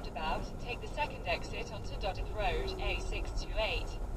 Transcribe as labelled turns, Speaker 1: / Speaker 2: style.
Speaker 1: roundabout, take the second exit onto Doddick Road, A628.